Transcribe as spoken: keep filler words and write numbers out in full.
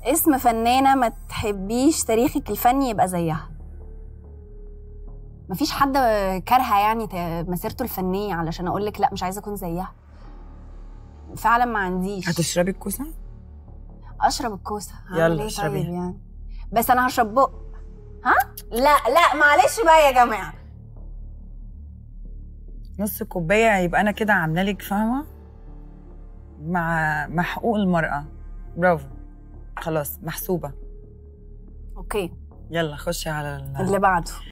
اسم فنانة ما تحبيش تاريخك الفني يبقى زيها. مفيش حد كارهة يعني مسيرته الفنية علشان أقولك لأ مش عايزة أكون زيها. فعلا ما عنديش. هتشربي الكوسة؟ أشرب الكوسة. يلا اشربيها. طيب يعني بس أنا هشرب بق. ها؟ لا لا معلش بقى يا جماعة. نص كوباية يبقى أنا كده عاملة لك فاهمة؟ مع مع حقوق المرأة. برافو. خلاص محسوبة. أوكي يلا خشي على اللي بعده.